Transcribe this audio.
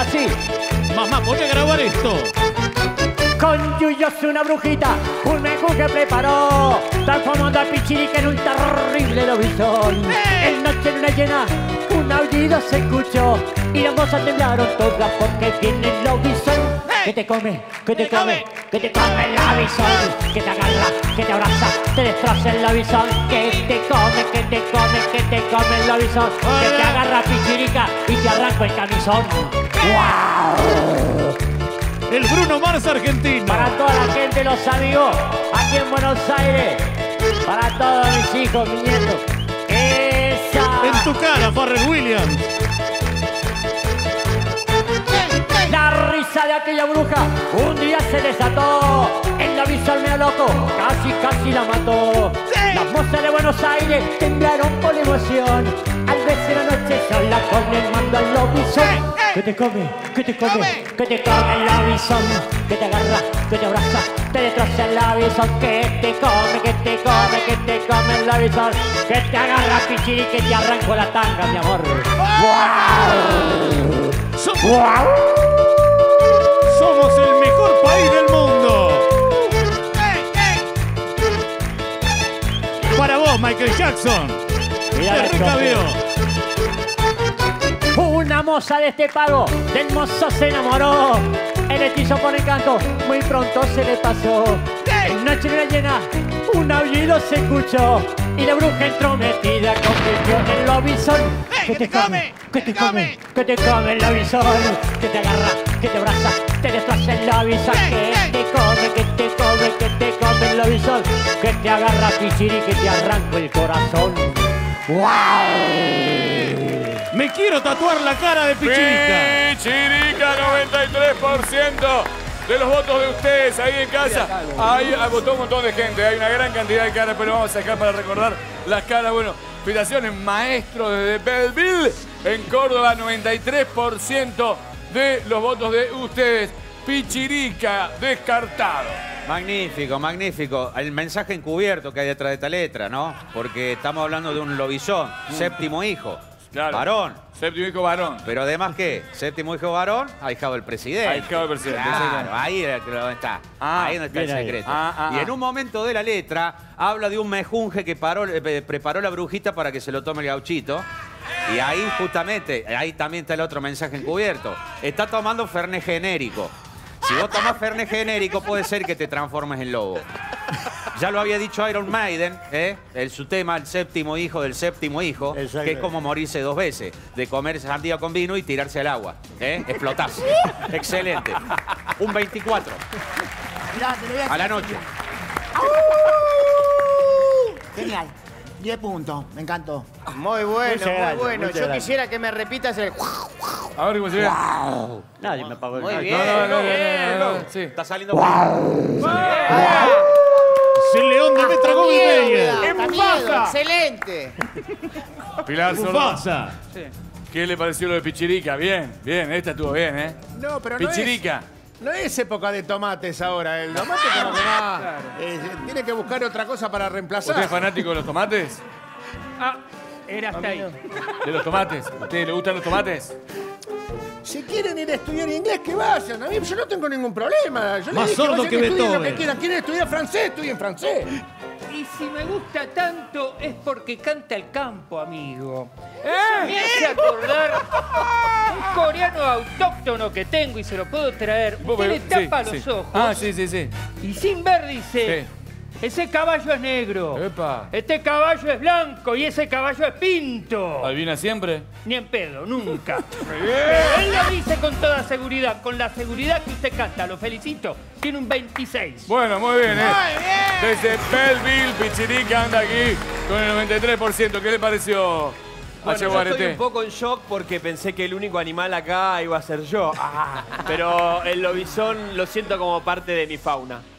así. Mamá, ponle a grabar esto. Con yuyos una brujita, un menjunje preparó, transformando a Pichirica en un terrible lobizón. En noche en luna llena, un aullido se escuchó y las mozas temblaron todas porque viene el lobizón. Que te come, que te come, que te come el lobizón, que te agarra, que te abraza, te destroza el lobizón, que te come, que te come, que te come el lobizón, que te agarra Pichirica y te arranca el camisón. ¡Wow! El Bruno Mars argentino. Para toda la gente, los amigos, aquí en Buenos Aires, para todos mis hijos, mis nietos. ¡Esa! En tu cara, Pharrell Williams. La risa de aquella bruja un día se desató. El lobizón medio loco casi la mató. Las mozas de Buenos Aires temblaron por la emoción al verse la noche sola con el mando al lobizón. Que te come, que te come, que te come el lobizón, que te agarra, que te abraza, te destroza el lobizón, que te come, que te come, que te come el lobizón, que te agarra Pichiri, que te arranco la tanga, mi amor. ¡Wow! Somos el mejor país del mundo. Para vos, Michael Jackson. Mira Te recabió. Una moza de este pago, del mozo se enamoró. El hechizo por encanto, muy pronto se le pasó. En noche luna llena, un aullido se escuchó y la bruja entrometida convirtió en el lobizón. Que te come, que te come, que te come el lobizón, que te agarra, que te abraza, te destroza el lobizón, que te come, que te come, que te come el lobizón, que te agarra Pichiri, que te arranco el corazón. ¡Wow! Me quiero tatuar la cara de Pichirica. Pichirica, 93% de los votos de ustedes ahí en casa. Ahí votó un montón de gente, hay una gran cantidad de caras, pero vamos a sacar para recordar las caras. Bueno, felicitaciones, maestro desde Belleville, en Córdoba, 93% de los votos de ustedes. Pichirica, descartado. Magnífico, magnífico. El mensaje encubierto que hay detrás de esta letra, ¿no? Porque estamos hablando de un lobizón, séptimo hijo. Claro. Varón. Séptimo hijo varón. Pero además, ¿qué? Séptimo hijo varón, ahijado del presidente. Ahijado del presidente. Claro, ahí es donde está. Ahí es donde está el secreto. Y en un momento de la letra habla de un mejunje que preparó la brujita para que se lo tome el gauchito. Y ahí justamente, ahí también está el otro mensaje encubierto. Está tomando Fernet genérico. Si vos tomás Fernet genérico, puede ser que te transformes en lobo. Ya lo había dicho Iron Maiden, su tema, el séptimo hijo del séptimo hijo, que es como morirse dos veces, de comer sandía con vino y tirarse al agua, explotarse. Excelente. Un 24. Mirá, te lo voy a la noche. Genial. 10 puntos, me encantó. Muy bueno, muy bueno. Yo quisiera que me repitas el... A ver cómo se ve. Wow. Nadie me pagó el Muy gallo. bien. Sí. Está saliendo. Wow. El león de Metra Gómez Meyer. ¡En Mufasa! ¡Excelente! Pilar Mufasa. ¿Qué le pareció lo de Pichirica? Bien, bien, esta estuvo bien, ¿eh? No, pero Pichirica. no es época de tomates ahora. El tomate como que va... tiene que buscar otra cosa para reemplazar. ¿Usted es fanático de los tomates? Ah, era hasta ahí. ¿De los tomates? ¿A usted le gustan los tomates? Si quieren ir a estudiar inglés, que vayan. A mí yo no tengo ningún problema. Yo Más les sordo vayan que estudien lo Beethoven. que quieran. ¿Quieren estudiar francés? Estudien francés. Y si me gusta tanto es porque canta el campo, amigo. Eso me hace acordar un coreano autóctono que tengo y se lo puedo traer. Usted le tapa los ojos. Ah, sí, sí, sí. Y sin ver dice... Ese caballo es negro. Epa. Este caballo es blanco y ese caballo es pinto. ¿Adivina siempre? Ni en pedo, nunca. Pero él lo dice con toda seguridad, con la seguridad que usted canta. Lo felicito. Tiene un 26. Bueno, muy bien, ¿eh? Desde Belleville, Pichirica anda aquí con el 93%. ¿Qué le pareció? Bueno, yo estoy un poco en shock porque pensé que el único animal acá iba a ser yo. Pero el lobizón lo siento como parte de mi fauna.